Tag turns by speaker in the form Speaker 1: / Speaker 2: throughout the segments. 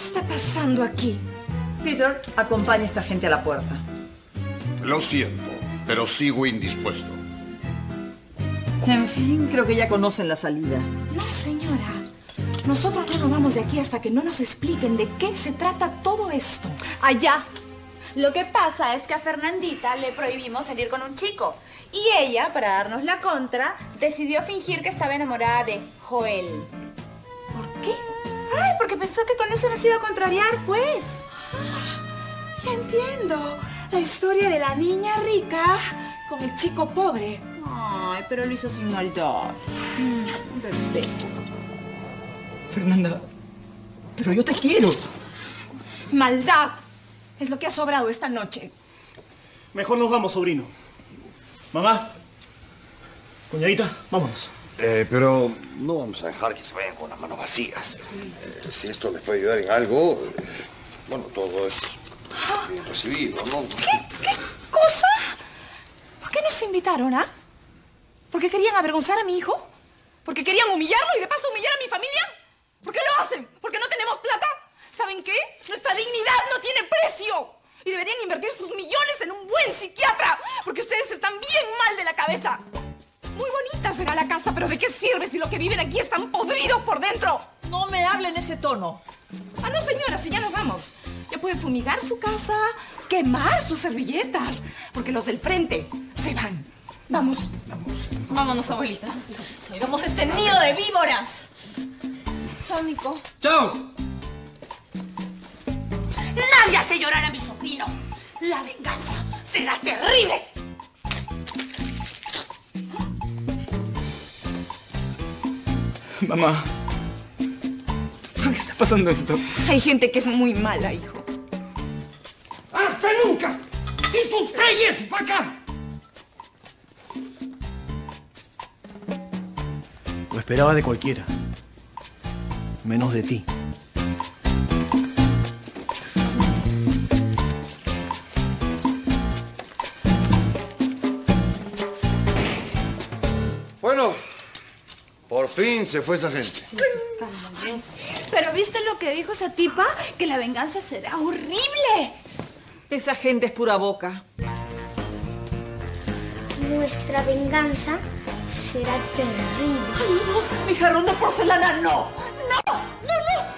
Speaker 1: está pasando aquí?
Speaker 2: Peter, acompaña a esta gente a la puerta.
Speaker 3: Lo siento, pero sigo indispuesto.
Speaker 2: En fin, creo que ya conocen la salida.
Speaker 1: No, señora. Nosotros no nos vamos de aquí hasta que no nos expliquen de qué se trata todo esto.
Speaker 4: Allá. Lo que pasa es que a Fernandita le prohibimos salir con un chico. Y ella, para darnos la contra, decidió fingir que estaba enamorada de Joel.
Speaker 1: ¿Por qué?
Speaker 4: Ay, porque pensó que con eso nos iba a contrariar, pues.
Speaker 1: Ya entiendo. La historia de la niña rica con el chico pobre.
Speaker 4: Ay, pero lo hizo sin maldad. Bebé.
Speaker 2: Fernanda, pero yo te quiero.
Speaker 1: Maldad es lo que ha sobrado esta noche.
Speaker 5: Mejor nos vamos, sobrino. Mamá, cuñadita, vámonos.
Speaker 3: Pero no vamos a dejar que se vayan con las manos vacías. Si esto les puede ayudar en algo, bueno, todo es bien recibido, ¿no?
Speaker 1: ¿Qué cosa? ¿Por qué nos invitaron, ah? ¿Porque querían avergonzar a mi hijo? ¿Porque querían humillarlo y de paso humillar a mi familia? ¿Por qué lo hacen? ¿Porque no tenemos plata? ¿Saben qué? Nuestra dignidad no tiene precio. Y deberían invertir sus millones en un buen psiquiatra. Porque ustedes están bien mal de la cabeza. Muy bonita será la casa, pero ¿de qué sirve si los que viven aquí están podridos por dentro?
Speaker 2: No me hablen en ese tono.
Speaker 1: Ah, no, señora, si ya nos vamos. Ya puede fumigar su casa, quemar sus servilletas. Porque los del frente se van. Vamos.
Speaker 4: Vámonos, abuelita. Salgamos de este nido de víboras. Chao, Nico.
Speaker 5: ¡Chao!
Speaker 1: Nadie hace llorar a mi sobrino. La venganza será terrible.
Speaker 5: Mamá, ¿por qué está pasando esto?
Speaker 1: Hay gente que es muy mala, hijo.
Speaker 6: ¡Hasta nunca! ¡Y tú traes para acá!
Speaker 5: Lo esperaba de cualquiera, menos de ti.
Speaker 3: Bueno, por fin se fue esa gente.
Speaker 4: ¿Pero viste lo que dijo esa tipa? Que la venganza será horrible.
Speaker 2: Esa gente es pura boca.
Speaker 7: Nuestra venganza será terrible.
Speaker 2: ¡Ay, no! ¡Mi jarrón de porcelana, no! ¡No! ¡No, no!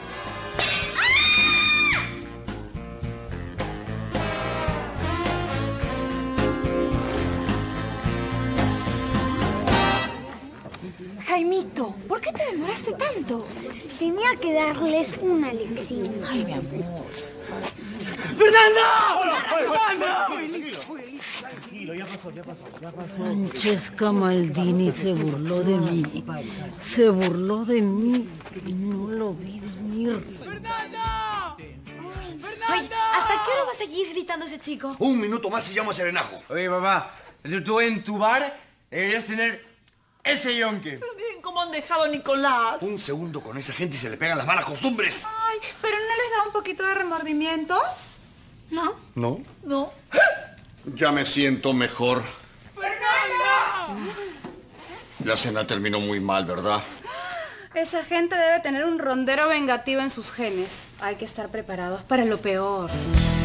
Speaker 1: Jaimito, ¿por qué te demoraste tanto?
Speaker 7: Tenía que darles una lección.
Speaker 1: Ay, mi amor.
Speaker 5: ¡Fernanda! ¡Fernanda!
Speaker 8: Tranquilo, ya pasó.
Speaker 9: Francesca Maldini se burló de mí. Se burló de mí y no lo vi venir.
Speaker 5: ¡Fernanda!
Speaker 4: Ay, ¿hasta qué hora va a seguir gritando ese chico?
Speaker 3: Un minuto más y llamo a Serenajo.
Speaker 8: Oye, papá, tú en tu bar deberías tener ese yonque.
Speaker 2: Pero miren cómo han dejado a Nicolás.
Speaker 3: Un segundo con esa gente y se le pegan las malas costumbres.
Speaker 4: Ay, ¿pero no les da un poquito de remordimiento?
Speaker 7: ¿No?
Speaker 3: ¿No?
Speaker 2: No.
Speaker 3: Ya me siento mejor.
Speaker 5: ¡Fernanda!
Speaker 3: La cena terminó muy mal, ¿verdad?
Speaker 4: Esa gente debe tener un rondero vengativo en sus genes. Hay que estar preparados para lo peor.